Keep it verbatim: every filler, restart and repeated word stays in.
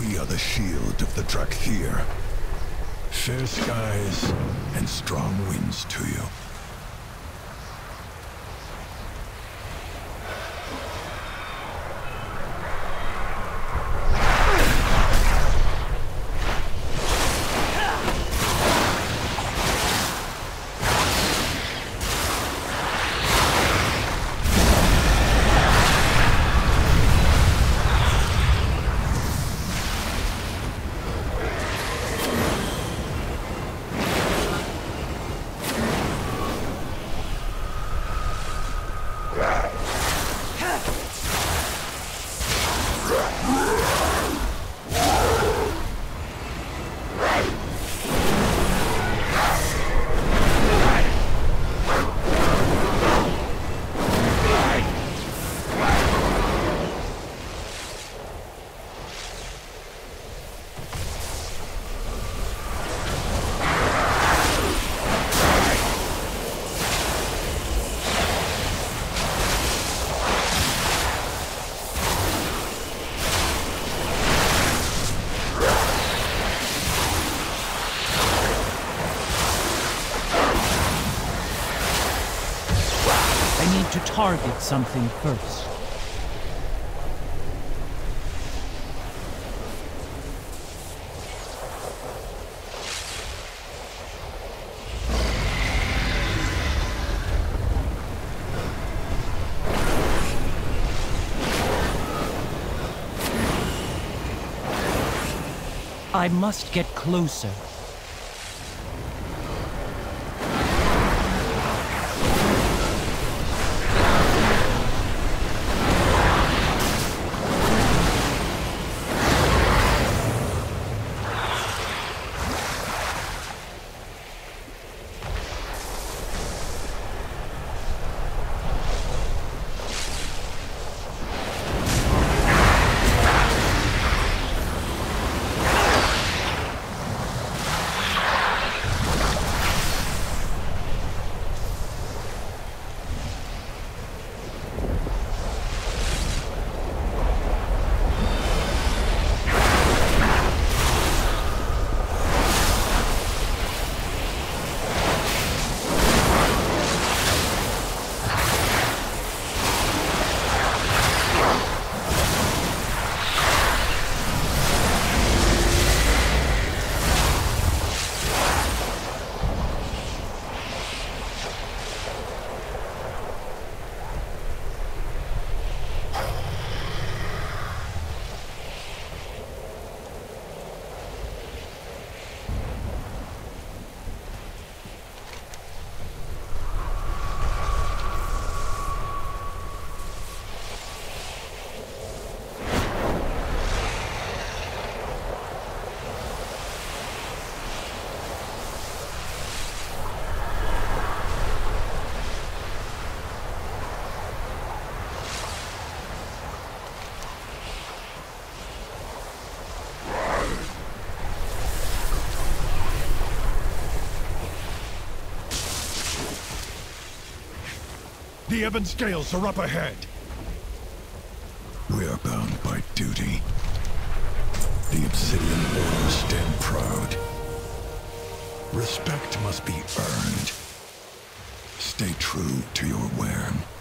We are the shield of the Drakthir. Fair skies and strong winds to you. To target something first. I must get closer. The Ebon Scales are up ahead. We are bound by duty. The Obsidian Warriors stand proud. Respect must be earned. Stay true to your Wern.